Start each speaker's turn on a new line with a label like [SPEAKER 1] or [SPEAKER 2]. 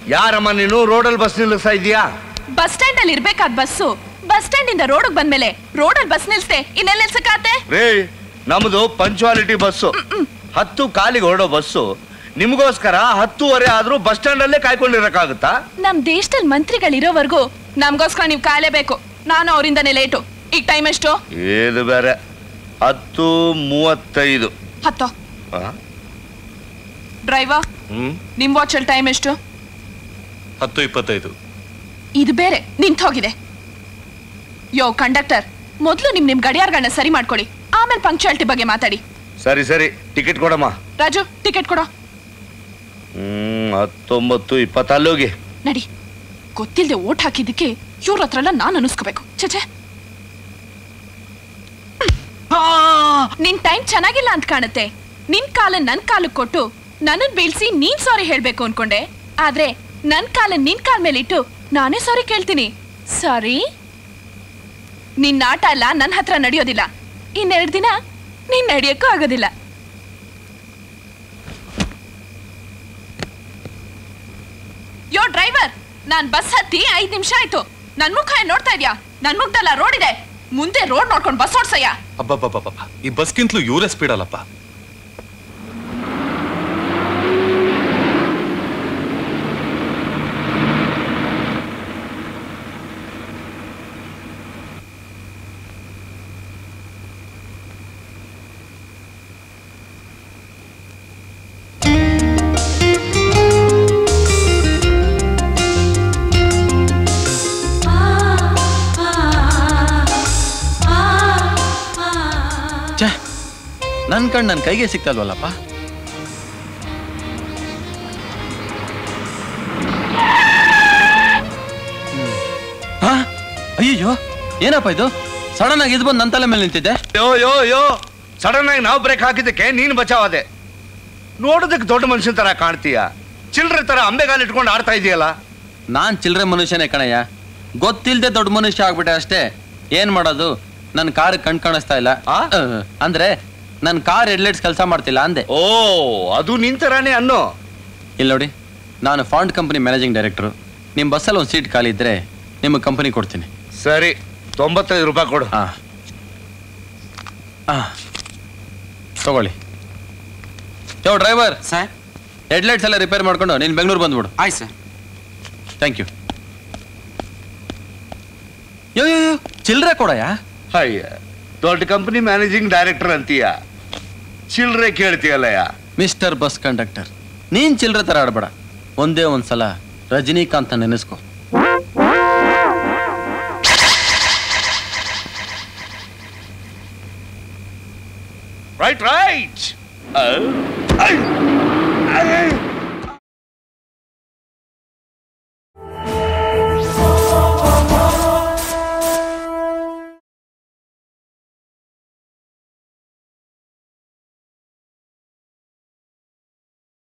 [SPEAKER 1] ಯಾರಮ್ಮ ನೀನು ರೋಡಲ್ಲಿ ಬಸ್ ನಿಲ್ಲಿಸ್ತಾ ಇದೀಯಾ?
[SPEAKER 2] ಬಸ್ ಸ್ಟ್ಯಾಂಡ್ ಅಲ್ಲಿ ಇರ್ಬೇಕಾದ ಬಸ್ಸು ಬಸ್ ಸ್ಟ್ಯಾಂಡ್ ಇಂದ ರೋಡ್ ಬಂದ್ಮೇಲೆ ರೋಡಲ್ಲಿ ಬಸ್ ನಿಲ್ಸೆ ಇನ್ನೆಲ್ಲ ನಿಲ್ಸಕಾತೆ?
[SPEAKER 1] ರೇ ನಮ್ದು ಪಂಚುವಾಲಿಟಿ ಬಸ್ಸು. 10 ಕಾಲಿಗೆ ಹೊರಡೋ ಬಸ್ಸು. ನಿಮ್ಗೋಸ್ಕರ 10:30 ಆದ್ರೂ ಬಸ್ ಸ್ಟ್ಯಾಂಡ್ ಅಲ್ಲೇ ಕಾಯ್ಕೊಂಡಿರಕ್ಕಾಗುತ್ತಾ?
[SPEAKER 2] ನಮ್ ದೇಶದಲ್ಲಿ ಮಂತ್ರಿಗಳು ಇರೋವರೆಗೂ ನಮ್ಗೋಸ್ಕರ ನೀವು ಕಾಯಲೇಬೇಕು. ನಾನು ಅವರಿಂದನೇ ಲೇಟು. ಈಗ ಟೈಮ್ ಎಷ್ಟು?
[SPEAKER 1] ಇದು ಬೇರೆ 10:35.
[SPEAKER 2] 10 ಡ್ರೈವರ್ ನಿಮ್ ವಾಚಲ್ಲಿ ಟೈಮ್ ಎಷ್ಟು?
[SPEAKER 3] 10:25.
[SPEAKER 2] ಇದು ಬೇರೆ ನಿಂತು ಹೋಗಿದೆ. ಯೋ ಕಂಡಕ್ಟರ್, ಮೊದಲು ನಿಮ್ ಗಡಿಯಾರಗಳನ್ನ ಸರಿ ಮಾಡ್ಕೊಳ್ಳಿ, ಆಮೇಲೆ ಪಂಕ್ಚುಯಾಲಿಟಿ ಬಗ್ಗೆ ಮಾತಾಡಿ.
[SPEAKER 1] ಸರಿ ಸರಿ, ಟಿಕೆಟ್ ಕೊಡಮ್ಮ.
[SPEAKER 2] ರಾಜು ಟಿಕೆಟ್ ಕೊಡೋ.
[SPEAKER 1] 19:20 ಅಲ್ಲೋಗಿ
[SPEAKER 2] ನಡಿ. ಗೊತ್ತಿಲ್ಲದೆ ಓಟ್ ಹಾಕಿದ್ದಕ್ಕೆ ಇವ್ರ ಹತ್ರ ಎಲ್ಲ ನಾನು ಅನಿಸ್ಕೋಬೇಕು. ಚೇಚೆ, ನಿನ್ ಟೈಮ್ ಚೆನ್ನಾಗಿಲ್ಲ ಅಂತ ಕಾಣುತ್ತೆ. ನಿನ್ ಕಾಲನ್ ನನ್ ಕಾಲಕ್ಕೆ ಕೊಟ್ಟು ನನ್ನನ್ ಬೀಳ್ಸಿ ನೀನ್ ಸಾರಿ ಹೇಳ್ಬೇಕು ಅನ್ಕೊಂಡೆ. ಆದ್ರೆ ನನ್ ಕಾಲನ್ ನಿನ್ ಕಾಲ್ ಮೇಲೆ ಇಟ್ಟು ನಾನೇ ಸಾರಿ ಕೇಳ್ತೀನಿ. ಸಾರಿ, ನಿನ್ನ ಆಟ ಎಲ್ಲ ನನ್ನ ಹತ್ರ ನಡೆಯೋದಿಲ್ಲ. ಇನ್ನೆರಡು ದಿನ ನೀನ್ ನಡೆಯಕ್ಕೂ ಆಗೋದಿಲ್ಲ. ಯೋ ಡ್ರೈವರ್, ನಾನ್ ಬಸ್ ಹತ್ತಿ 5 ನಿಮಿಷ ಆಯ್ತು. ನನ್ ಮುಖ ನೋಡ್ತಾ ಇದ್ಯಾ? ನನ್ ಮುಖದಲ್ಲ ರೋಡ್ ಇದೆ, ಮುಂದೆ ರೋಡ್ ನೋಡ್ಕೊಂಡು ಬಸ್ ಓಡ್ಸಯ್ಯ.
[SPEAKER 3] ಅಬ್ಬಬ್ಬಬ್ಬ, ಈ ಬಸ್ಗಿಂತಲೂ ಇವರೇ ಸ್ಪೀಡ್ ಅಲ್ಲಪ್ಪ.
[SPEAKER 4] ನನ್ ಕಣ್ ನನ್ ಕೈಗೆ ಸಿಕ್ತಲ್ವಲ್ಲಪ್ಪ. ಅಯ್ಯೋ, ಏನಪ್ಪ ಇದು? ಸಡನ್ ಆಗಿ ಇದು ಬಂದು ನನ್ನ ತಲೆ ಮೇಲೆ ನಿಂತಿದ್ದೆ.
[SPEAKER 1] ಯೋ ಸಡನ್ ಆಗಿ ನಾವು ಬ್ರೇಕ್ ಹಾಕಿದ್ದಕ್ಕೆ ನೀನು ಬಚಾವಾದೆ. ನೋಡೋದಕ್ಕೆ ದೊಡ್ಡ ಮನುಷ್ಯನ ತರ ಕಾಣ್ತೀಯ, ಚಿಲ್ಡ್ರೆ ತರ ಅಂಬೆಗಾಲ ಇಟ್ಕೊಂಡು ಆಡ್ತಾ ಇದೆಯಲ್ಲ.
[SPEAKER 4] ನಾನ್ ಚಿಲ್ಡ್ರೆ ಮನುಷ್ಯನೇ ಕಣಯ್ಯ, ಗೊತ್ತಿಲ್ದೆ ದೊಡ್ಡ ಮನುಷ್ಯ ಆಗ್ಬಿಟ್ಟೆ ಅಷ್ಟೇ. ಏನ್ ಮಾಡೋದು, ನನ್ ಕಾರ್ ಕಣ್ ಕಾಣಿಸ್ತಾ ಇಲ್ಲ. ಅಂದ್ರೆ ನನ್ ಕಾರ್ ಹೆಡ್ಲೈಟ್ಸ್ ಕೆಲಸ ಮಾಡ್ತಿಲ್ಲ ಅಂದೆ.
[SPEAKER 1] ಓ, ಅದು ನಿಂತರಾನೇ ಅನ್ನೋ.
[SPEAKER 4] ಇಲ್ಲ ನೋಡಿ, ನಾನು ಫಾಂಡ್ ಕಂಪನಿ ಮ್ಯಾನೇಜಿಂಗ್ ಡೈರೆಕ್ಟರ್. ನಿಮ್ ಬಸ್ಸಲ್ಲಿ ಒಂದು ಸೀಟ್ ಖಾಲಿ ಇದ್ರೆ ನಿಮಗೆ ಕಂಪನಿ ಕೊಡ್ತೀನಿ.
[SPEAKER 1] ಸರಿ, 95 ರೂಪಾಯಿ ಕೊಡು.
[SPEAKER 4] ತಗೊಳ್ಳಿ. ಯೋ ಡ್ರೈವರ್,
[SPEAKER 5] ಸರ್
[SPEAKER 4] ಹೆಡ್ಲೈಟ್ಸ್ ಎಲ್ಲ ರಿಪೇರ್ ಮಾಡ್ಕೊಂಡು ನೀನು ಬೆಂಗಳೂರು ಬಂದ್ಬಿಡು.
[SPEAKER 5] ಆಯ್ತು ಸರ್.
[SPEAKER 4] Thank you. ಯೋ ಚಿಲ್ಲರೆ ಕೊಡಯ್ಯ.
[SPEAKER 1] ಅಯ್ಯ, ದೊಡ್ಡ ಕಂಪನಿ ಮ್ಯಾನೇಜಿಂಗ್ ಡೈರೆಕ್ಟರ್ ಅಂತೀಯ, ಚಿಲ್ಡ್ರೆ ಕೇಳ್ತೀಯಲ್ಲಯ್ಯ.
[SPEAKER 4] ಮಿಸ್ಟರ್ ಬಸ್ ಕಂಡಕ್ಟರ್, ನೀನ್ ಚಿಲ್ಡ್ರೆ ತರ ಆಡ್ಬೇಡ. ಒಂದೇ ಒಂದ್ಸಲ ರಜನಿಕಾಂತ್ ನೆನೆಸ್ಕೊ.
[SPEAKER 1] ರೈಟ್.